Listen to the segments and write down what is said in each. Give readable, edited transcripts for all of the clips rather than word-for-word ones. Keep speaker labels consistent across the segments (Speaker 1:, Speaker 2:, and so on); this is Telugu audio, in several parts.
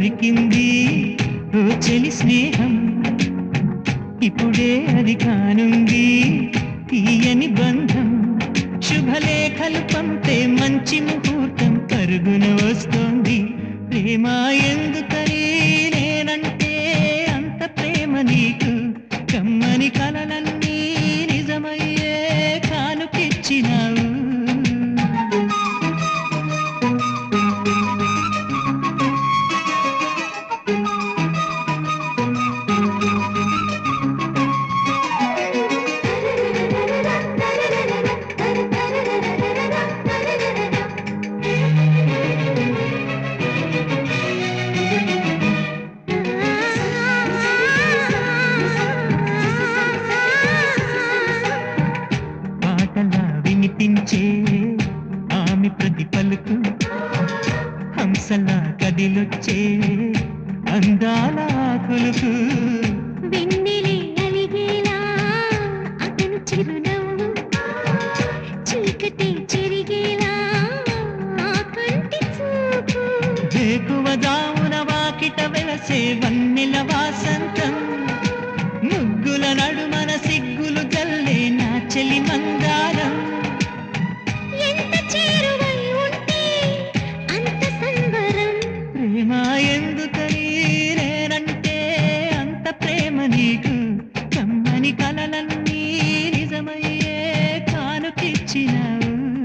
Speaker 1: దొరికింది ఓ చెలి స్నేహం, ఇప్పుడే అది కానుంది తీయని బంధం. శుభలేఖలు పంపే మంచి ముహూర్తం పరుగున వస్తోంది. ప్రేమ ఎందుకని నేనంటే అంత ప్రేమ నీకు, కమ్మని కలలన్నీ నిజమయ్యే కానుకిచ్చినావు. వినిపించే ఆమె ప్రతి పలుకు, హంసలా కదిలొచ్చే అందాల ఆకులకు.
Speaker 2: వెన్నెలే అలిగేలా అతను చిరునవ్వు, చీకటి చెరిగేలా కంటి చూపు.
Speaker 1: వేకువ జామున వాకిట వెలసే వన్నెల వాసంతం, ముగ్గుల నడుమన సిగ్గులు జల్లే నా చెలి మందారం. ప్రేమ ఎందుకని నేనంటే అంత ప్రేమ నీకు, కమ్మని కలలన్నీ నిజమయ్యే కానుకిచ్చినావు.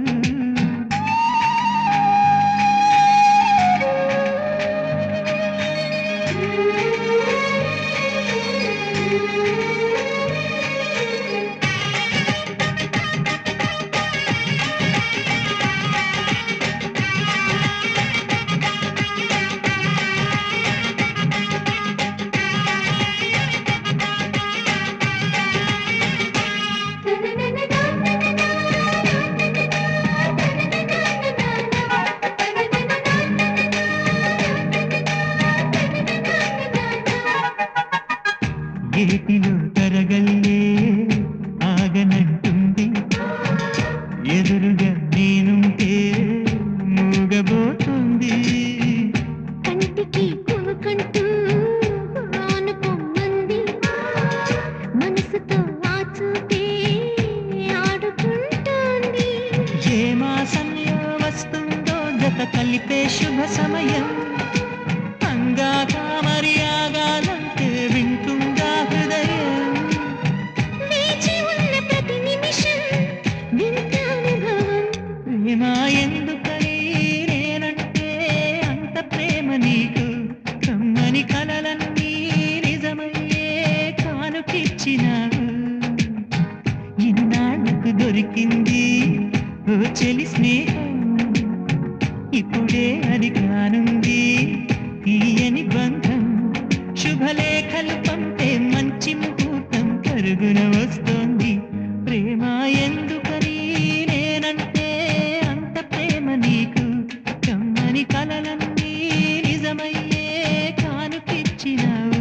Speaker 1: గేటిలో తరగల్లే ఆగనంటుంది, ఎదురుగా నేనుంటే మూగబోతుంది.
Speaker 2: కంటికి పూకంటూ ఆనుకోమంది, మనసుతో ఆచూతే ఆడుకుంటోంది.
Speaker 1: ఏ మాసంలో వస్తుందో జత కలిపే శుభ సమయం, అంగాక మరి ఆగాలంటే వింటుందా హృదయం.
Speaker 2: వేచి ఉన్న ప్రతి నిమిషం వింత అనుభవం.
Speaker 1: ప్రేమ ఎందుకని నేనంటే అంత ప్రేమ నీకు, కమ్మని కలలన్నీ నిజమయ్యే కానుకిచ్చినావు. ఇన్నాళ్ళకు దొరికింది ఓ చెలి స్నేహం, ఇప్పుడే అది కానుంది తీయని బంధం. శుభలేఖలు పంపే మంచి ముహూర్తం పరుగున వస్తోంది. ప్రేమ ఎందుకని నేనంటే అంత ప్రేమ నీకు, కమ్మని కలలన్నీ నిజమయ్యే కానుకిచ్చినావు.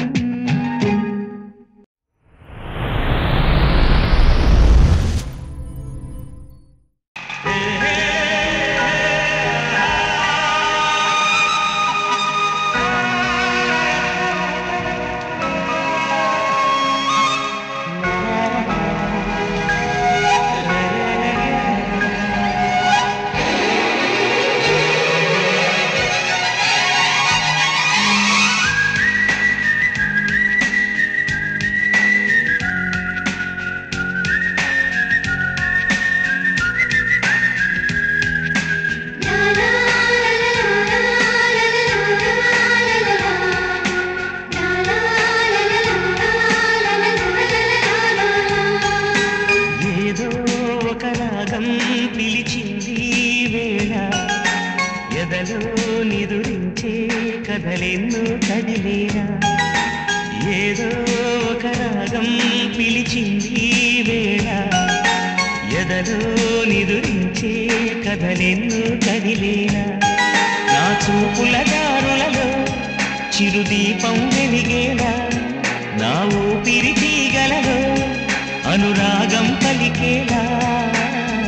Speaker 1: పిలిచింది వేళ, ఎదలో నిదురించే కథలెన్నో కదిలేరా. ఏదో ఒక రాగం పిలిచింది వేళ, ఎదలో నిదురించే కథలెన్నో కదిలేరా. నా చూపుల దారులలో చిరుదీపం వెలిగేలా, నా ఊపిరి తీగలలో అనురాగం పలికేలా.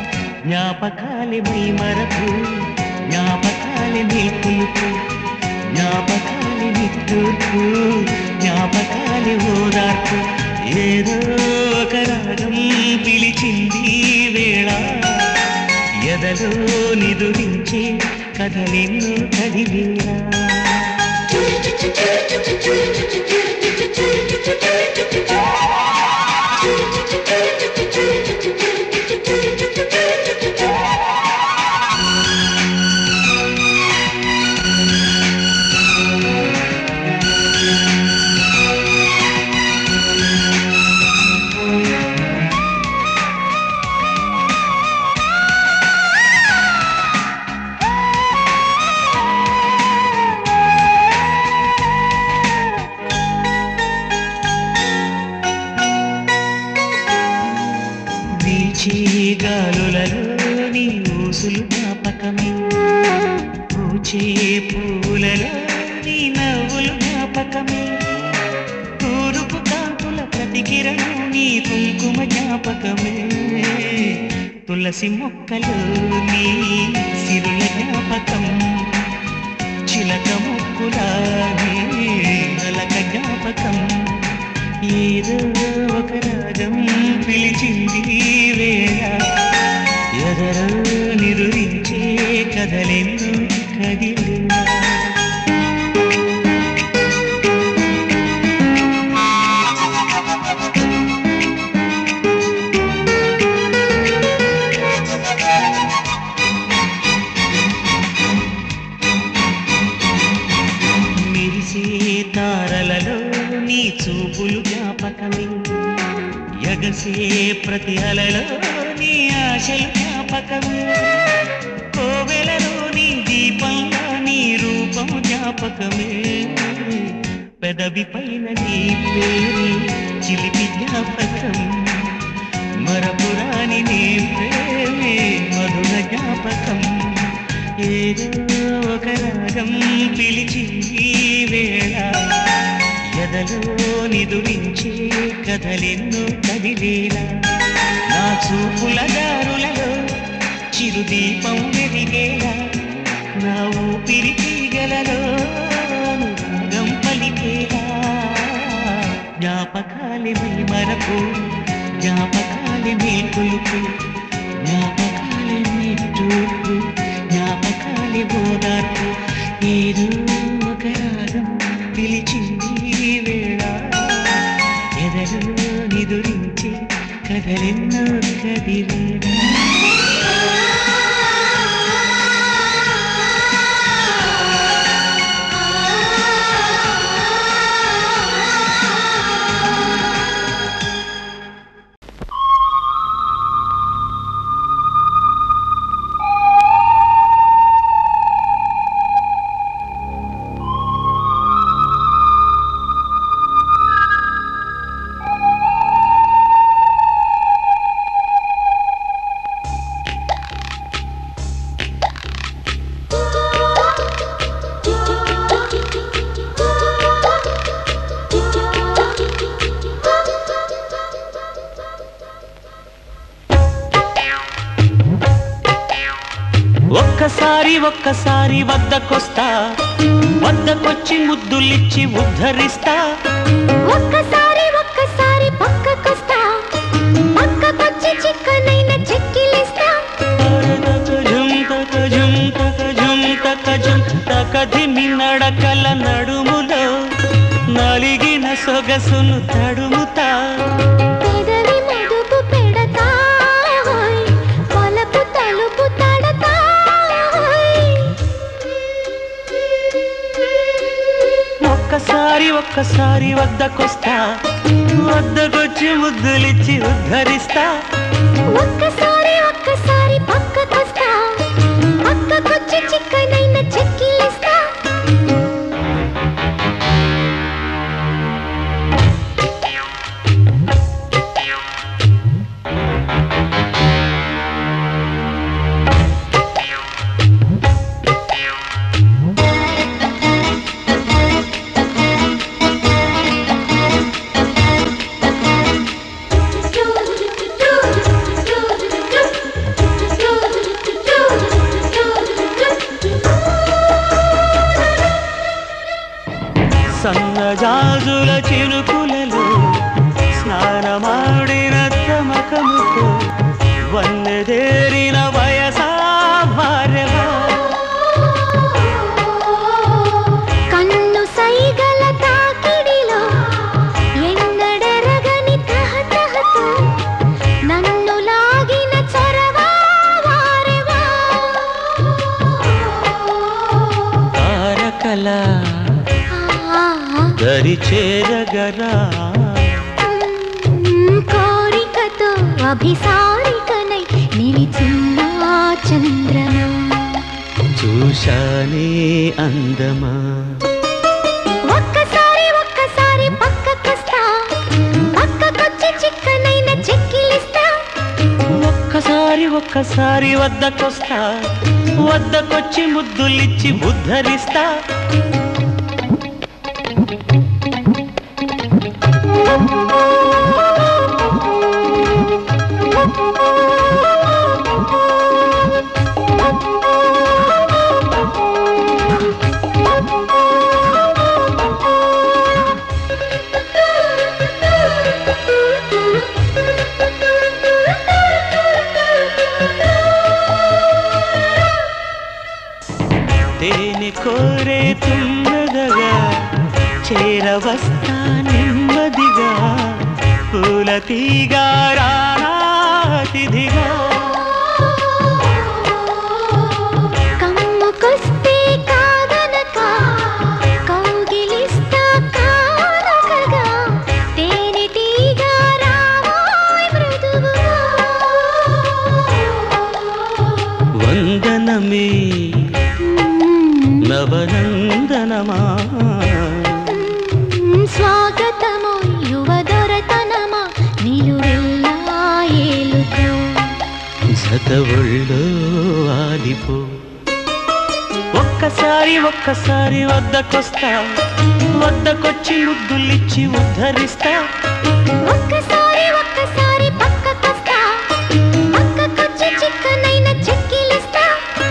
Speaker 1: జ్ఞాపకాలే మై మరకు, జ్ఞాపకాలే మేల్కొలుపు, జ్ఞాపకాలి నిట్టూర్పు జ్ఞాపకాలి ఓదార్పు ఏదో ఒక రాగం పిలిచింది వేళ ఎదలో నిదురించే కథలెన్నో కదిలేరా గాలులలో నీ ఊసులు జ్ఞాపకమే పూచే పూలలో నీ నవ్వులు జ్ఞాపకమే తూరుపు కాంతుల ప్రతికిరణం నీ కుంకుమ జ్ఞాపకమే తులసి మొక్కలో నీ సిరుల జ్ఞాపకం చిలక మొక్కులా నీ అలక జ్ఞాపకం ఏదో ఒక రాగం పిలిచింది వేళ ఎదరో నిదురించే కథలెన్నో కదిలేరా మెరిసే తారలలో నీ చూపులు జ్ఞాపకమే ఎగసే ప్రతి అలలో నీ ఆశలు జ్ఞాపకమే కోవెలలో నీ దీపంలో నీ రూపం జ్ఞాపకమే పెదవి పైన నీ పేరు చిలిపి జ్ఞాపకం మరపురాని నీ ప్రేమే మధుర జ్ఞాపకం ఏదో ఒక రాగం పిలిచింది వేళ ఎదలో నిదురించే కథలెన్నో కదిలేలా నా చూపుల దారులలో చిరుదీపం వెలిగేలా నా ఊపిరి తీగలలో అనురాగం పలికేలా జ్ఞాపకాలి మరపు జ్ఞాపకాలి మేల్కొలుపు జ్ఞాపకాలి నిట్టూర్పు జ్ఞాపకాలి ఓదార్పు ఏదో ఒక రాగం పిలిచింది వేళ ఎదలో నిదురించి కథలెన్నో కదిలేరా ఒక్కసారి వద్దకొస్తా వద్దకొచ్చి ముద్దులిచ్చి ఉద్ధరిస్తా
Speaker 2: ఒక్కసారి పక్కకొస్తా పక్కకొచ్చి చిక్కనైన చెక్కిలిస్తా
Speaker 1: తకధిమి నడకల నడుములో నలిగిన సొగసును తడుముతా
Speaker 2: పెదవి మడుపు పెడతా పలపు తలుపు తడతా
Speaker 1: ఒక్కసారి వద్దకొస్తా వద్దకొచ్చి ముద్దులిచ్చి ఉద్ధరిస్తా
Speaker 2: ఒక్కసారి పక్కకొస్తా పక్కకొచ్చి చిక్కనైన చెక్కిలిస్తా
Speaker 1: సన్నజాజుల చినుకులలో స్నానమాడిన తమకముతో వన్నెదేరిన వయసా భార్యవా
Speaker 2: కన్ను సైగల తాకిడిలో ఎన్నడెరగని తహతహతో నన్ను లాగిన చొరవా వారెవా
Speaker 1: తారకల దరి చేరగరా
Speaker 2: కోరికతో అభిసారికనై నిలిచిన చంద్రమా
Speaker 1: చూశానే అందమా
Speaker 2: ఒక్కసారి ఒక్కసారి పక్కకొస్తా పక్కకొచ్చి చిక్కనైన చెక్కిలిస్తా
Speaker 1: ఒక్కసారి ఒక్కసారి వద్దకొస్తా వద్దకొచ్చి ముద్దులిచ్చి ఉద్ధరిస్తా తేనె కోరే తుమ్మదగా చేరవస్తా నెమ్మదిగా పూల తీగా రానాతిథిగా
Speaker 2: కమ్ముకొస్తే కాదనక కౌగిలిస్తా కానకగా తేనె తీగా రావోయ్ మృదువుగా
Speaker 1: వందనమే నవనందనమా
Speaker 2: స్వాగతము యువదొరతనమా నిలువెల్లా ఏలుకో
Speaker 1: జతవుళ్ళో ఆలిపో ఒక్కసారి ఒక్కసారి వద్దకొస్తా వద్దకొచ్చి ముద్దులిచ్చి ఉద్ధరిస్తా
Speaker 2: ఒక్కసారి ఒక్కసారి పక్కకొస్తా పక్కకొచ్చి చిక్కనైన చెక్కిలిస్తా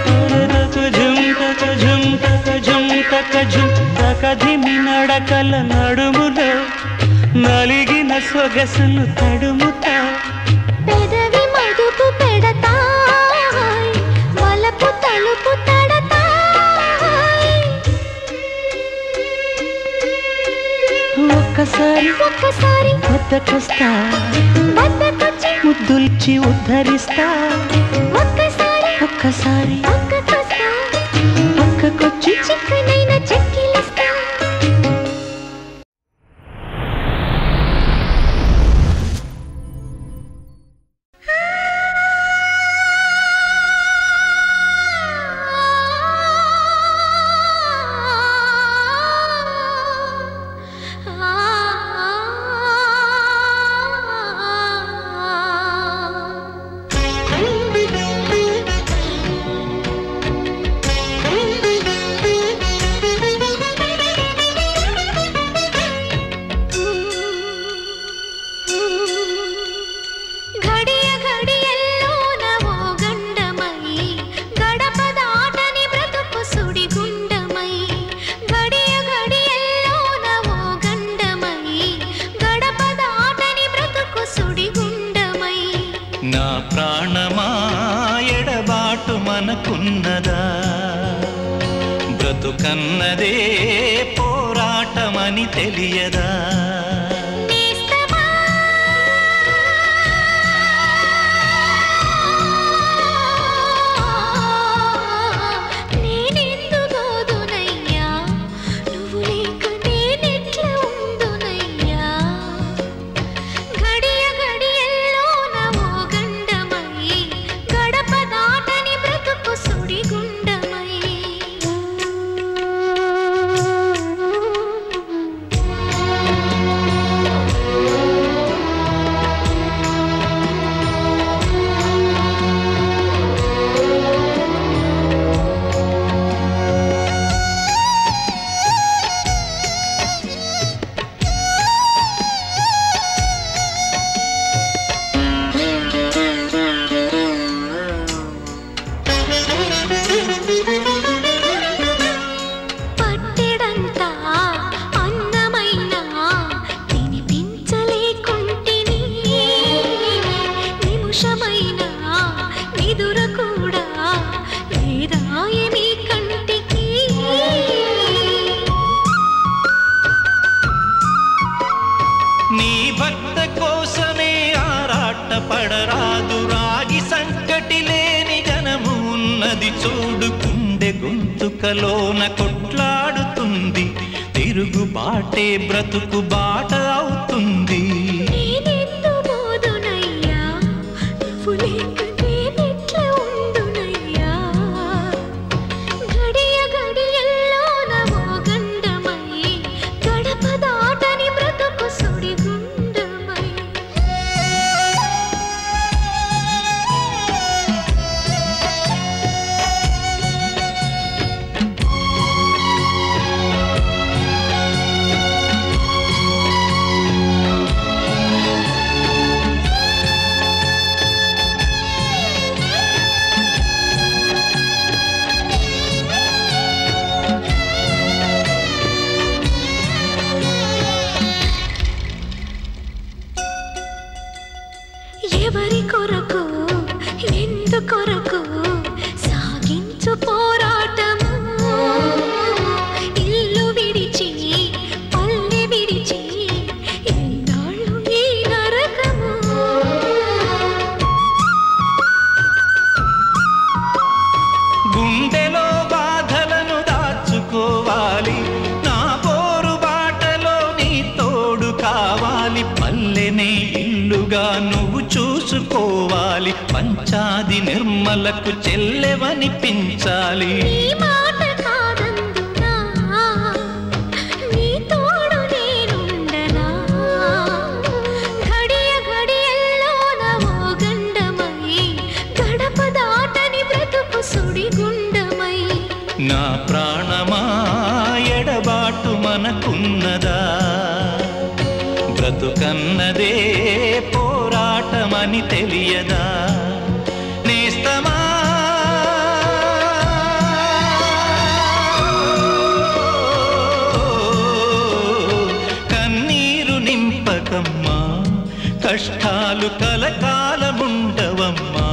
Speaker 1: కదిమి నడకల నడుములో నలిగిన సొగసును తడుముతా
Speaker 2: పెదవి మదుపు పెడతా వలపు తలుపు తడతా
Speaker 1: ఒక్కసారి
Speaker 2: ఒక్కసారి
Speaker 1: వద్దకొస్తా
Speaker 2: వద్దకొచ్చి
Speaker 1: ముద్దుల్చి ఉద్ధరిస్తా
Speaker 2: ఒక్కసారి
Speaker 1: ఒక్కసారి
Speaker 2: పక్కకొస్తా
Speaker 1: పక్కకొచ్చి
Speaker 2: చిక్కనైన చెక్కిలిస్తా
Speaker 1: నా ప్రాణమా ఎడబాటు మనకున్నదా బ్రతుకన్నదే పోరాటమని తెలియదా
Speaker 2: పట్టెడంతా రాయమి కంటికి
Speaker 1: నీ భక్త కోసమే ఆరాట పడరాదు రాగి సంకటి లేని జనము ఉన్నది చూడు గుండె గొంతుకలోన కొట్లాడుతుంది తిరుగుబాటే బ్రతుకు బాట అవుతుంది
Speaker 2: ఎవరి కొరకు ఎందుకొరకు సాగించు పోరాటము ఇల్లు విడిచి పల్లె విడిచి ఎన్నాళ్ళు ఈ నరకము
Speaker 1: గుండెలో బాధలను దాచుకోవాలి నా పోరు బాటలో నీ తోడు కావాలి పల్లెనే ఇల్లుగా నువ్వు చూసుకోవాలి పంచాది నిర్మలకు చెల్లెవనిపించాలి
Speaker 2: నీ మాట కాదందునా నీ తోడు నేనుండనా ఘడియ ఘడియల్లోన ఓ గండమై గడప దాటని బ్రతుకు సుడిగుండమై
Speaker 1: నా ప్రాణమా ఎడబాటు మనకున్నదా బ్రతుకన్నదే పోరాటమని తెలియదా నేస్తమా కన్నీరు నింపకమ్మా కష్టాలు కలకాలముండవమ్మా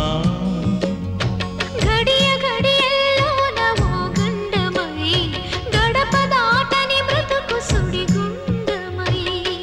Speaker 2: ఘడియ ఘడియల్లోన ఓ గండమై గడప దాటని బ్రతుకు సుడిగుండమై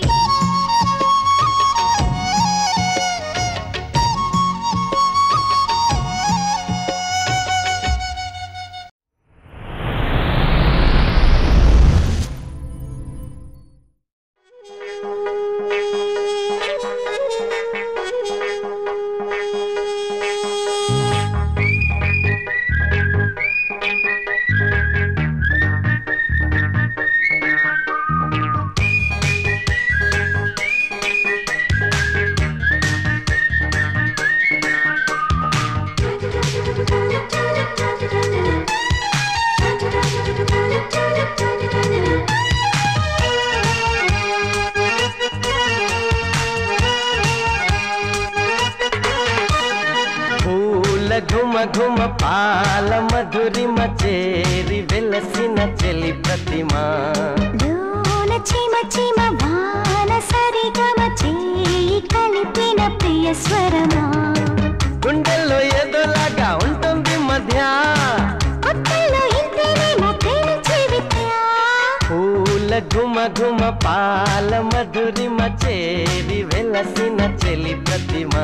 Speaker 3: ఘుమ ఘుమ పాల మధురిమ చేరి వెలసిన చెలి ప్రతిమా
Speaker 2: లోన చిమ చిమ వాన సరిగమ చేయి కలిపిన ప్రియ స్వరమా
Speaker 3: గుండెల్లో ఏదోలాగా ఉంటుంది మధ్య
Speaker 2: కొత్తలో ఇంతేనేమో ప్రేమించే విద్య
Speaker 3: పూల ఘుమ ఘుమ పాల మధురిమ చేరి వెలసిన చెలి ప్రతిమా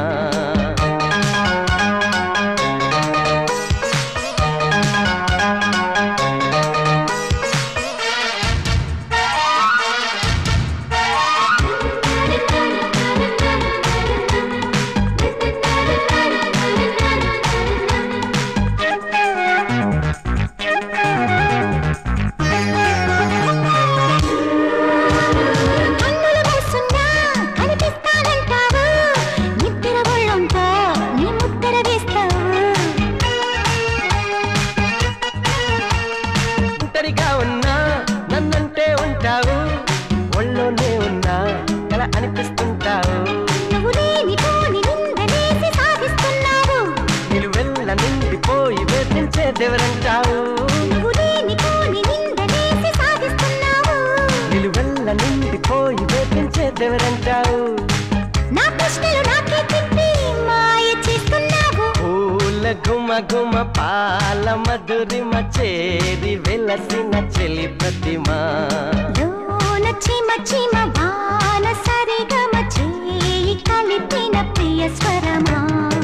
Speaker 3: దేవరంటావు నిలువెల్ల నిండిపోయి వేపించే దేవరంటావు
Speaker 2: నా ప్రశ్నలు నాకే తిప్పి మాయ చేస్తున్నావు
Speaker 3: పూల ఘుమ ఘుమ పాల మధురిమ చేరి వెలసిన చెలి ప్రతిమ
Speaker 2: లోన చిమ చిమ వాన సరిగమ చేయి కలిపిన ప్రియ స్వరమా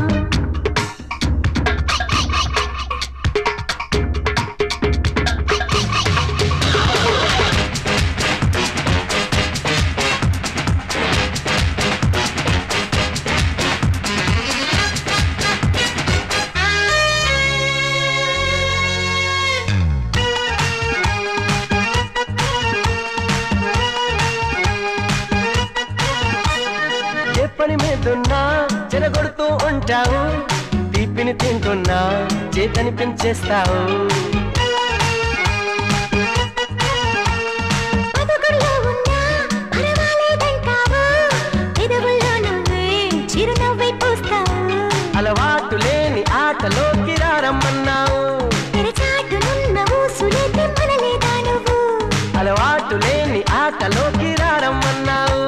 Speaker 3: పని మీదున్నా చెరగొడుతూ ఉంటావు తీపిని తింటున్నా చేతని పెంచేస్తావు అలవాటు లేని ఆటలోకి రారమ్మన్నావు అలవాటు లేని ఆటలోకి రారమ్మన్నావు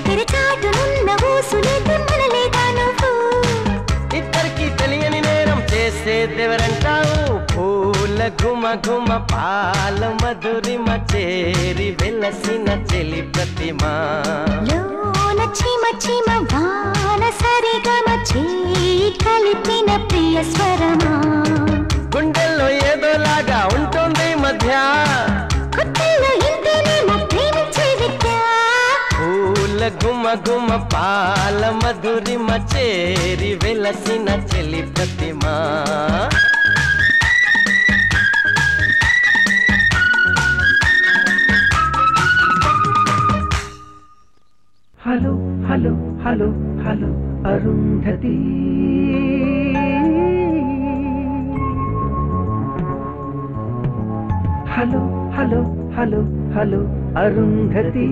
Speaker 3: ఇద్దరికి తెలియని నేరం చేసేదెవరంటావు పూల ఘుమ ఘుమ పాల మధురిమ చేరి వెలసిన చెలి ప్రతిమ
Speaker 2: లోన చిమ చిమ వాన సరిగమ చేయి కలిపిన ప్రియ స్వరమా
Speaker 3: గుండెల్లో ఏదోలాగా ఉంటుంది మధ్య
Speaker 2: కొత్తలో ఇంతేనేమో ప్రేమించే విద్య
Speaker 3: పూల ఘుమ ఘుమ పాల మధురిమ చేరి వెలసిన చెలి ప్రతిమ
Speaker 1: hello hello hello hello Arundhati hello hello hello hello Arundhati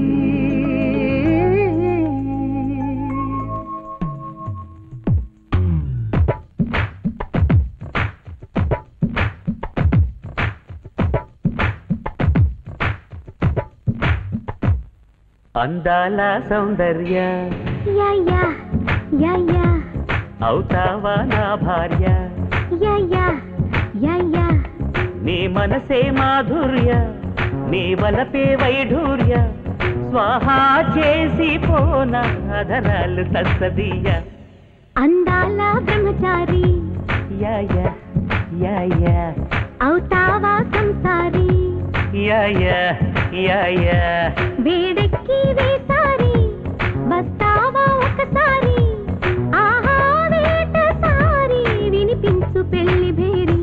Speaker 1: అందాల సౌందర్య
Speaker 2: యా యా యా యా
Speaker 1: అవుతావా నా భార్య
Speaker 2: యా యా యా యా
Speaker 1: నీ మనసే మాధుర్య నీ వలపే వైఢూర్య స్వాహా చేసి పోన అధరాలు తస్సదీయ
Speaker 2: అందాల బ్రహ్మచారి
Speaker 1: యా యా యా యా
Speaker 2: అవుతావా సంసారి
Speaker 1: యా యా యా యా
Speaker 2: వేడెక్కి వేసారి వస్తావా ఒకసారి ఆహా వేటసారి వినిపించు పెళ్లి భేరి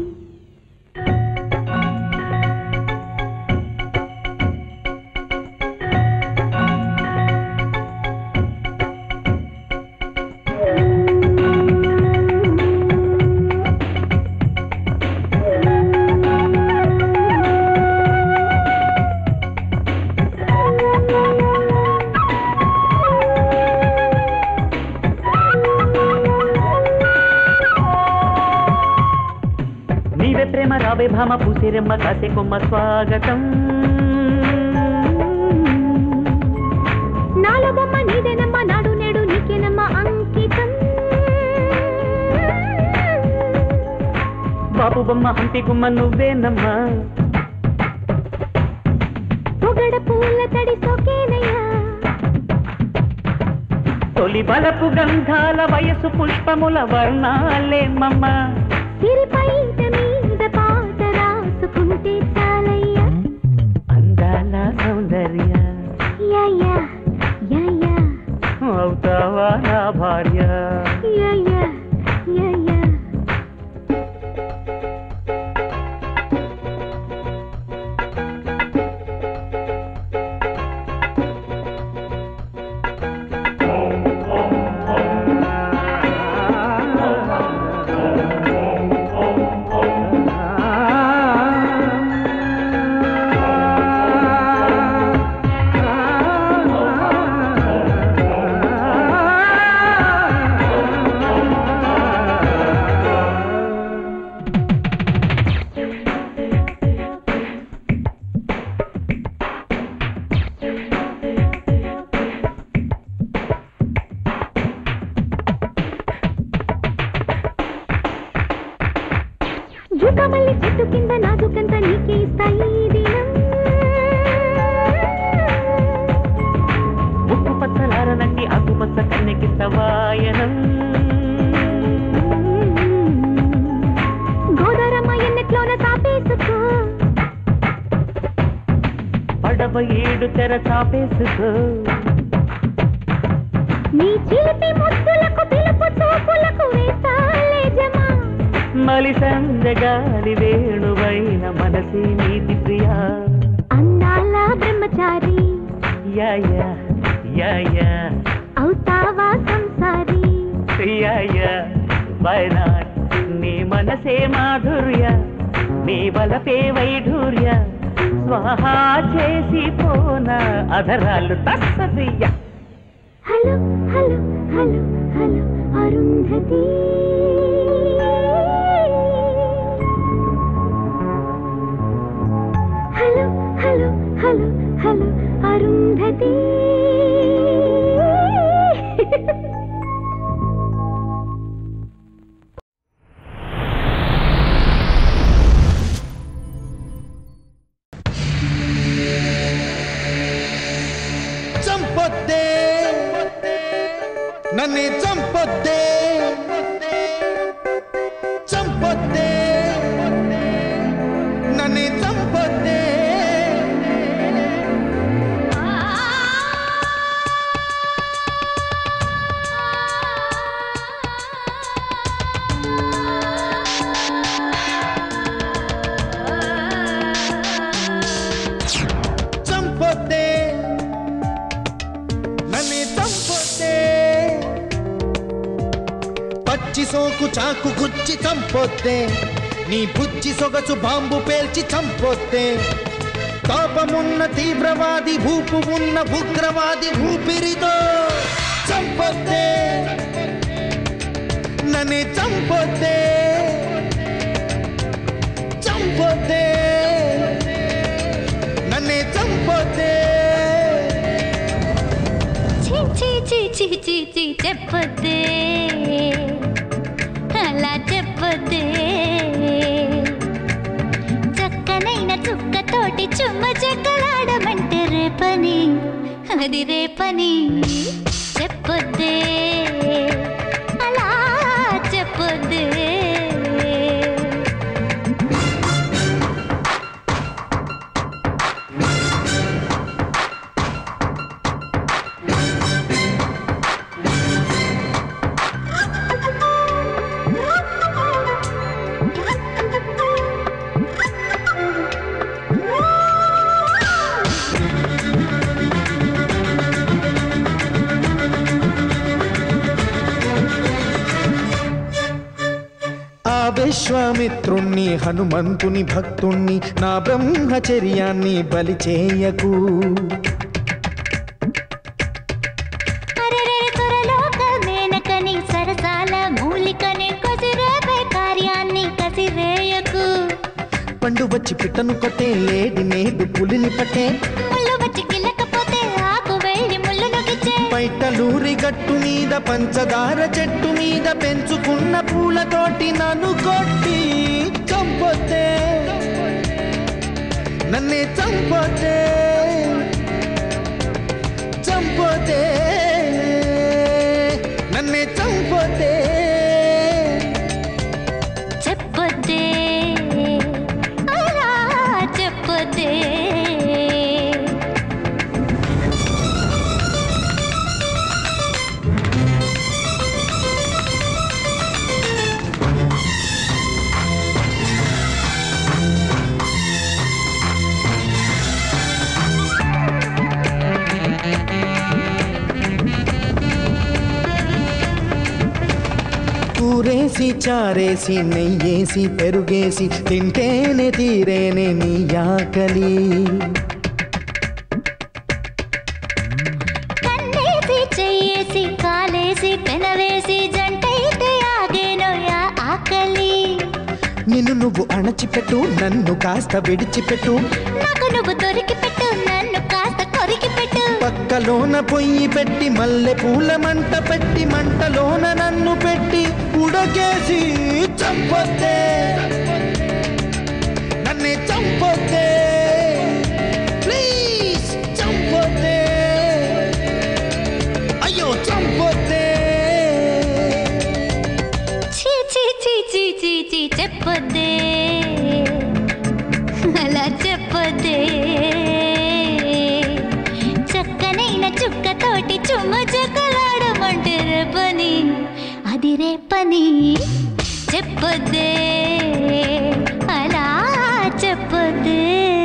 Speaker 1: ప్రేమ రావే భామ పూసిరెమ్మ కాసే కొమ్మ స్వాగతం
Speaker 2: నాలో బొమ్మ నీదేనమ్మ నాడు నేడు నీకేనమ్మ అంకితం
Speaker 1: బాబు బొమ్మ హంపి గుమ్మ నువ్వేనమ్మా
Speaker 2: పొగడ పూల తడి సోకేనయ్యా
Speaker 1: తొలి బలపు గంధాల వయసు పుష్పముల వర్ణాలేమమ్మ
Speaker 2: సిరిపై మీద పాట రాసుకుంటే చాలయ్యా
Speaker 1: అందాల సౌందర్య
Speaker 2: యా యా యా యా
Speaker 1: అవుతావా నా భార్య
Speaker 2: యా యా యా యా చెట్టు కింద నాజుకంత నీకే ఇస్తాయి ఈ దినం.
Speaker 1: ముక్కు పచ్చలారనంటి ఆకుపచ్చ కన్నెకిస్తవాయనం.
Speaker 2: గోదారమ్మ ఎన్నెట్లోన తాపేసుకో,
Speaker 1: పడవ ఏడు తెర చాపేసుకో.
Speaker 2: నీ చిలిపి ముద్దులకు పిలుపు చూపులకు వేస్తాలే జమా.
Speaker 1: మలి సందగాలి వేణువైన మనసే నీతి ప్రియా.
Speaker 2: అందాల బ్రహ్మచారి
Speaker 1: యా యా యా యా
Speaker 2: అవుతావా సంసారి.
Speaker 1: యా యా వై నాట్. నీ మనసే మాధుర్య, నీ వలపే వైఢూర్య. స్వాహా చేసి పోన అధరాలు తస్సదియ్య.
Speaker 2: Hello hello hello hello Arundhati. Hello hello hello hello Arundhati.
Speaker 4: చంపొద్దే నన్ను చంపొద్దే, చంపొద్దే నన్ను చంపొద్దే. చంపొద్దే నన్ను చంపొద్దే. పచ్చి సోకు చాకు గుచ్చి చంపొద్దే, నీ బుజ్జి సొగసు బాంబు పేల్చి చంపొద్దే. తాపమున్న తీవ్రవాది ఊపు ఉన్న ఉగ్రవాది ఊపిరితో చంపొద్దే నన్ను చంపొద్దే, చంపొద్దే నన్ను చంపొద్దే.
Speaker 2: చీ చీ చీ చీ చీ చెప్పొద్దే, అలా చెప్పొద్దే. చక్కనైన చుక్కతోటి చుమ్మ చెక్కలాడమంటే రేపని, అది రేపని. చెప్పొద్దే, అలా చెప్పొద్దే.
Speaker 4: విశ్వామిత్రుణ్ణి హనుమంతుని భక్తుణ్ణి నా బ్రహ్మచర్యాన్ని బలి చేయకు.
Speaker 2: మేనకని సరసాల మూలికని కసిరేపే కార్యాన్ని కసిరేయకు.
Speaker 4: పండు వచ్చి పిట్టను కొట్టే, లేడి నేడు పులిని పట్టే.
Speaker 2: ముళ్ళు వచ్చి కిల్లకపోతే ఆకు వెళ్ళి ముళ్ళును గిచ్చే.
Speaker 4: పైటలూరి గట్టు మీద పంచదార చెట్టు మీద పెంచుకున్న పూలతోటి నన్ను కొట్టి చంపొద్దే, నన్నే చంపొద్దే, చంపొద్దే నన్నే చంపొద్దే.
Speaker 2: చెప్పొద్దే, అలా చెప్పొద్దే.
Speaker 4: కూరేసి చారేసి నెయ్యేసి పెరుగేసి తింటేనే తీరేనే నీ ఆకలి.
Speaker 2: కన్నేసి చెయ్యేసి కాలేసి పెనవేసి జంటైతే ఆగేనో యా ఆకలి.
Speaker 4: నిన్ను నువ్వు అణచిపెట్టు, నన్ను కాస్త విడిచిపెట్టు.
Speaker 2: నాకు నువ్వు దొరికి పెట్టు, నన్ను కాస్త కొరికి పెట్టు.
Speaker 4: పక్కలోన పొయ్యి పెట్టి మల్లె పూల మంట పెట్టి మంటలోన నన్ను పెట్టి ఉడకేసి చంపొద్దే,
Speaker 2: పని అదిరే పని చెప్పొద్దే అలా చెప్పొద్దే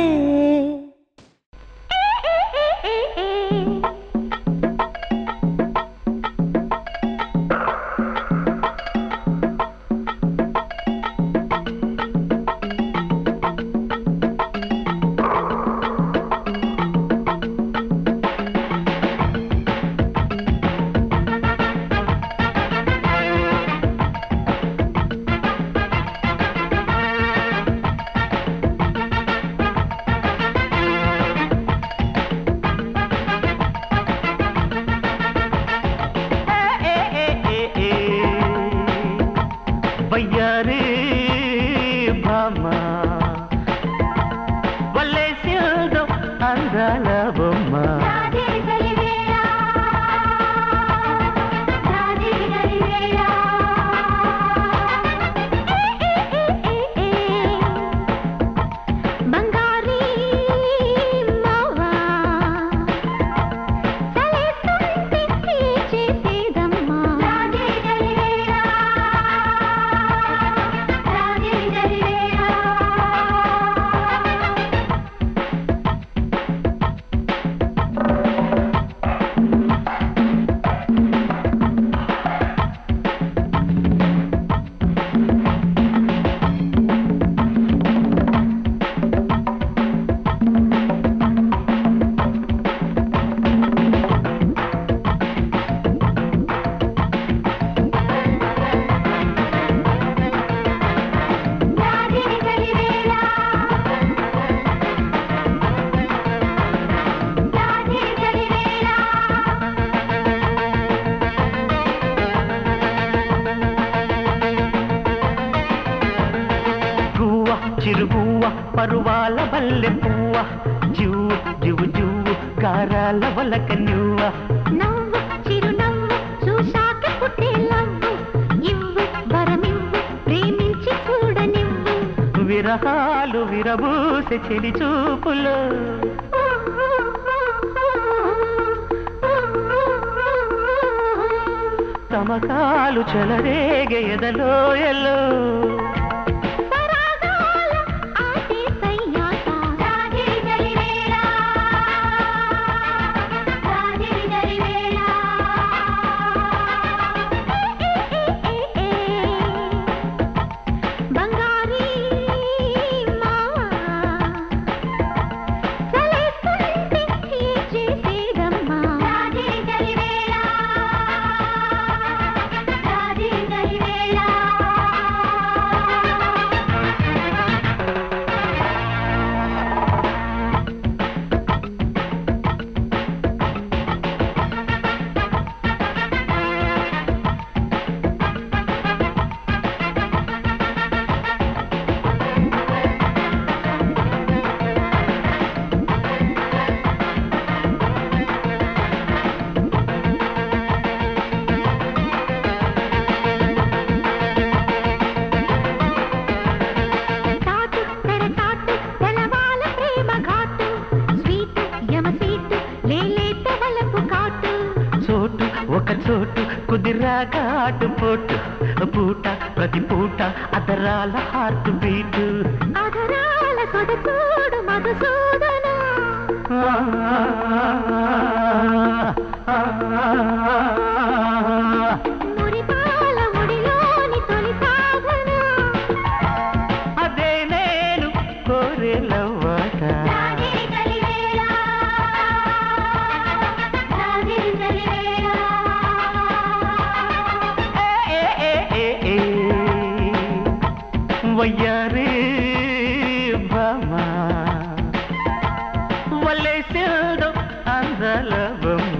Speaker 1: పరువాల బల్లె పువ్వ జువ్వు జువ్వు జువ్వు గారాల వలక నువ్వ
Speaker 2: నవ్వు చిరునవ్వు చూశాక పుట్టే నవ్వు ఇవ్వు వరమివ్వు ప్రేమించి చూడనివ్వు
Speaker 1: విరహాలు విరబూసే చెలి చూపులు తమకాలు చెలరేగే ఎదలోయలో కుదిరాగాటు పోటు పూట ప్రతి పూట అదరాల హార్ట్ బీట్
Speaker 2: అదరాల సొదచూడు మధుసూదన మురిపాల ముడిలోని తొలి సాధన
Speaker 1: అదే నేను కోరే లవ్వాట వయ్యారే బామా వల్లేసేదో అందాల బొమ్మ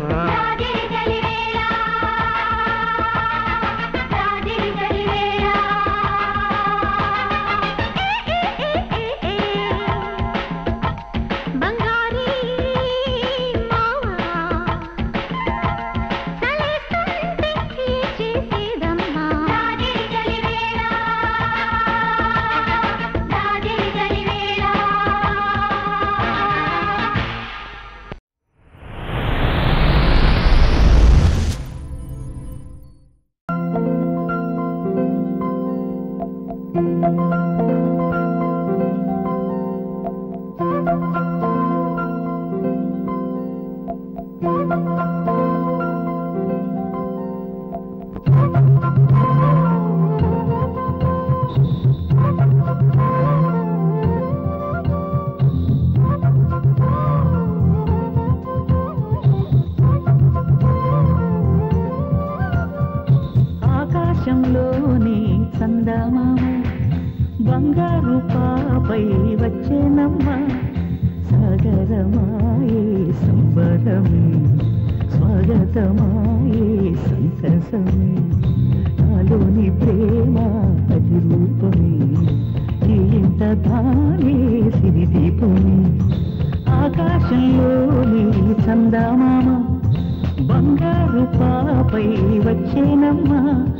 Speaker 1: వచ్చేనమ్మా సాగరమాయే సంబరమే స్వాగతమాయే సంతసమే నాలోని ప్రేమ ప్రతిరూపమే ఈ ఇంత తానే సిరిదీపమే ఆకాశంలోని చందమామ బంగారు పాపై వచ్చేనమ్మా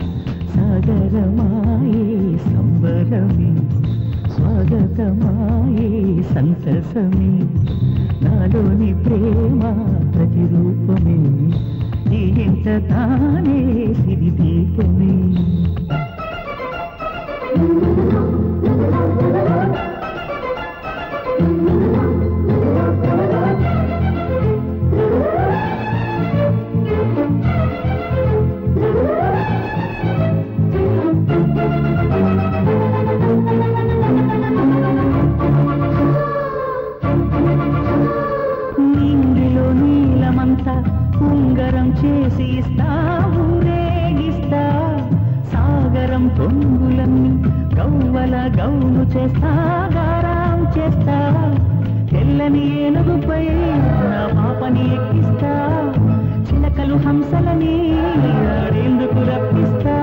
Speaker 1: సాగరమాయే సంబరమే స్వాగతమాయే సంతసమే నాలోని ప్రేమ ప్రతిరూపమే ఈ ఇంత తానే సిరిదీపమే నీంగిలో నీలమంతా ఉంగరం చేసి ఇస్తా ఊరేగిస్తా సాగరం పొంగులన్నీ గవ్వల గౌను చేస్తా గారాం చేస్తా తెల్లని ఏనుగుపై నా పాపని ఎక్కిస్తా చిలకలు హంసలని ఆడేందుకు రప్పిస్తా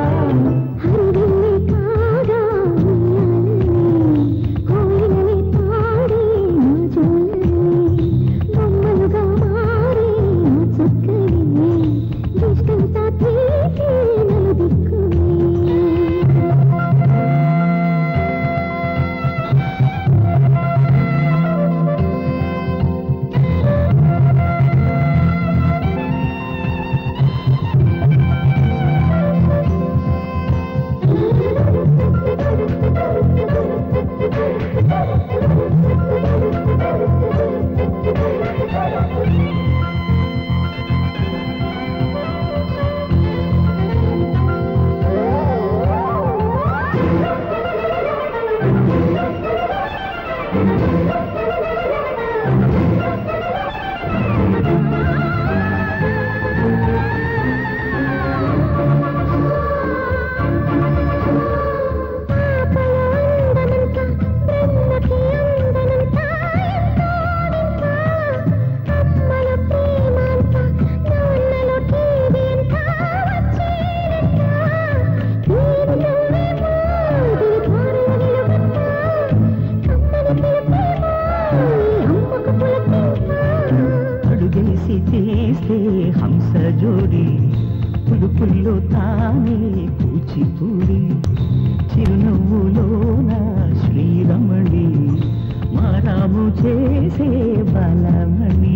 Speaker 1: హంస జోడి పులుపుల్లో తానే కూచిపూడి చిరునవ్వులోన శ్రీరమణి మారాము చేసే బలమణి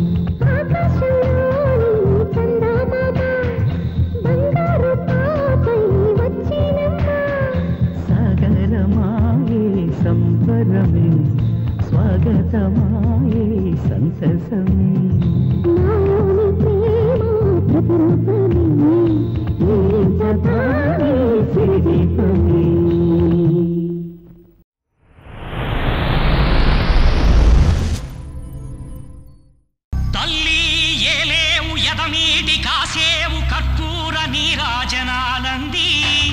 Speaker 1: సాగరమాయే సంబరమే స్వాగతమాయే సంతసమే
Speaker 5: తల్లి ఏలేవు ఎదమీటి కాసేవు కర్పూర నీరాజనాలంది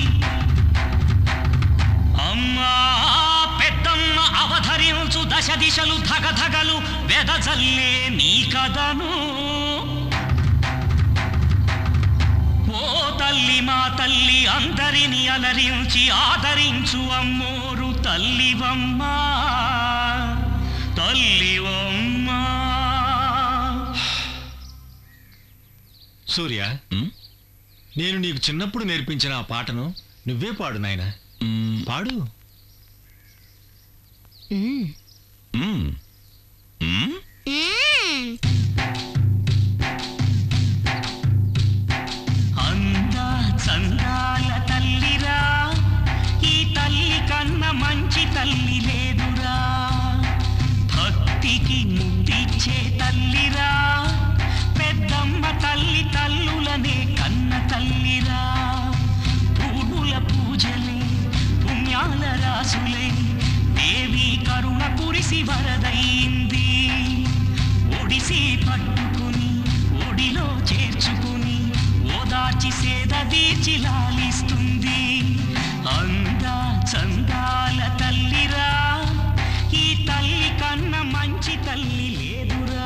Speaker 5: అమ్మా పెద్దమ్మ అవధరించు దశ దిశలు ధగధగలు వెదజల్లే నీ కథను ఓ తల్లి మా తల్లి అందరిని అలరించి ఆదరించు అమ్మోరు తల్లివమ్మా తల్లివమ్మా.
Speaker 6: సూర్య, నేను నీకు చిన్నప్పుడు నేర్పించిన ఆ పాటను నువ్వే పాడు నాయనా. పాడు.
Speaker 5: అందా చందాల తల్లిరా ఈ తల్లి కన్న మంచి తల్లి లేదురా భక్తికి ముద్దిచ్చే తల్లిరా పెద్దమ్మ తల్లి తల్లులనే కన్న తల్లిరా పూల పూజలే పుణ్యాల రాసులే దేవి కరుణ కురిసి వరదయింది ఒడిసి పట్టుకుని ఒడిలో చేర్చుకుని ఓదార్చి సేద తీర్చి లాలిస్తుంది అందా చందాల తల్లిరా ఈ తల్లి లేదురా.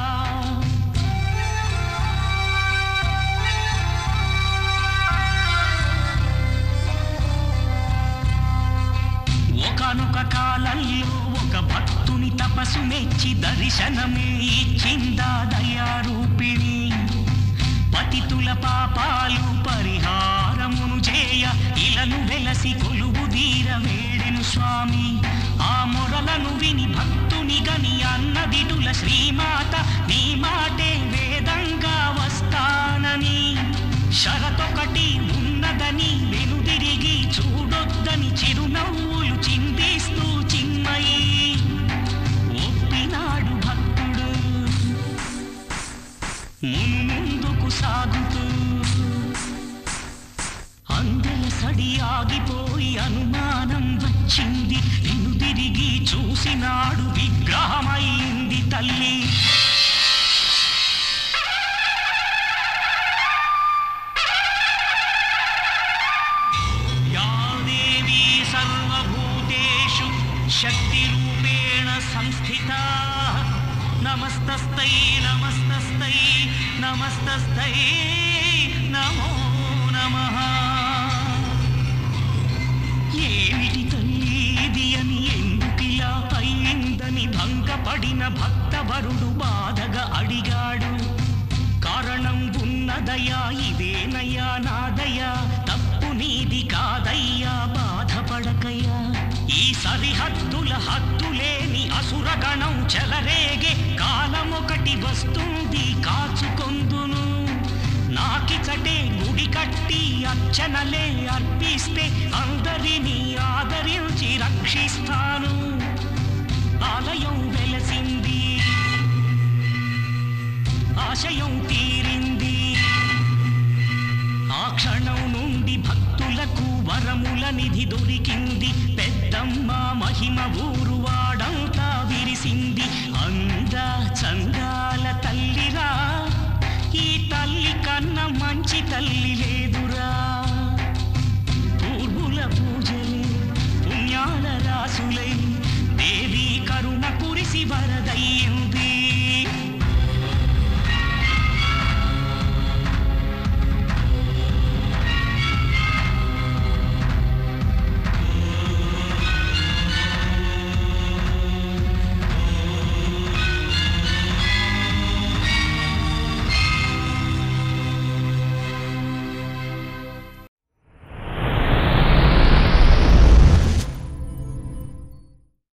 Speaker 5: ఒకనొక కాలంలో ఒక భక్తుని తపస్సు మెచ్చి దర్శనమే ఇచ్చిందా దయారూపిణి. పతితుల పాపాలు పరిహారమును చేయ ఇలను వెలసి కొలువు దీర వేడెను స్వామి. ఆ మొరలను విని భక్తుని గని అన్నదిటుల శ్రీమాత నీ మాటే వేదంగా వస్తానని. షరతొకటి ఉన్నదని వెనుదిరిగి చూడొద్దని చిరునవ్వులు చిందిస్తూ చిన్మయి ఒప్పినాడు భక్తుడు. ముందుకు సాగుతూ అందెల సడి ఆగిపోయి అనుమానం వచ్చింది. వెనుదిరిగి చూసినాడు విగ్రహమైంది తల్లి. శక్తిరూపేణ సంస్థితా నమస్తస్తై నమస్తస్తై నమస్తస్తై నమో నమః. ఏమిటి తల్లిది అని ఎందుకిలా అయిందని భంగపడిన భక్తవరుడు బాధగా అడిగాడు. కారణం ఉన్నదయా ఇదేనయ్యా నాదయ్యా, తప్పు నీది కాదయ్యా బాధపడకయ్యా. ఈ సరిహద్దుల హద్దులేని అసురగణం చెలరేగే కాలమొకటి వస్తుంది కాచుకొందును. నాకిచటే గుడి కట్టి అర్చనలే అర్పిస్తే అందరినీ ఆదరించి రక్షిస్తాను. ఆలయం వెలసింది, ఆశయం తీరింది. ఆ క్షణం నుండి భక్తులకు వరముల నిధి దొరికింది. పెద్దమ్మ మహిమ ఊరు వాడంతా విరిసింది. అంద చందాల తల్లిరా, ఈ తల్లి కన్నా మంచి తల్లి లేదురా. పూర్వుల పూజలే పుణ్యాల రాసులై దేవి కరుణ కురిసి వరదయ్యింది.